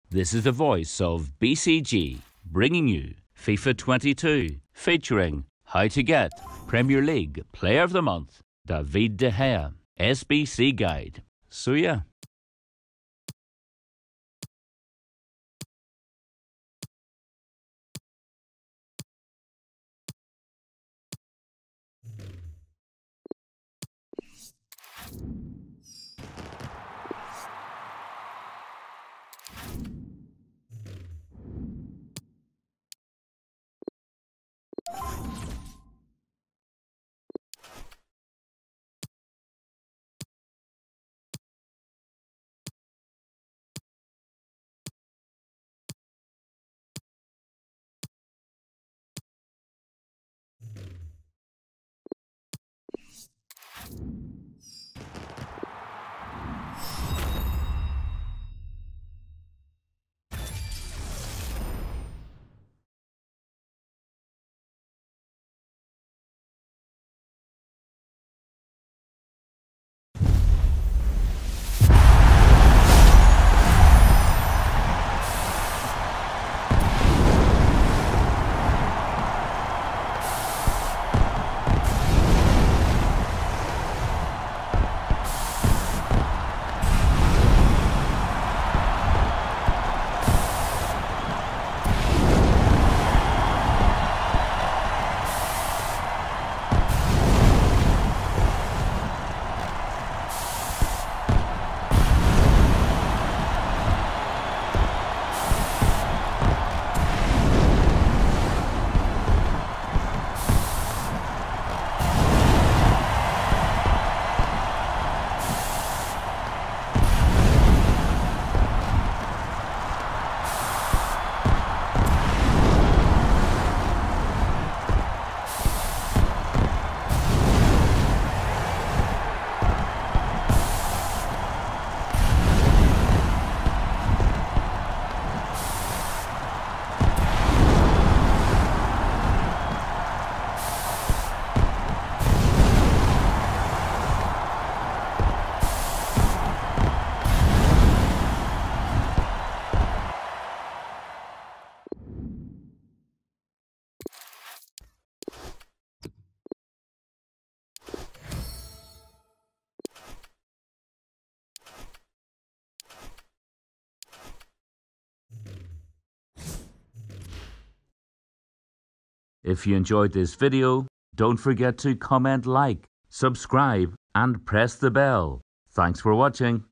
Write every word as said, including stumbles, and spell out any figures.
This is the voice of B C G, bringing you FIFA twenty-two, featuring how to get Premier League Player of the Month, David De Gea, S B C Guide. So yeah. If you enjoyed this video, don't forget to comment, like, subscribe and press the bell. Thanks for watching.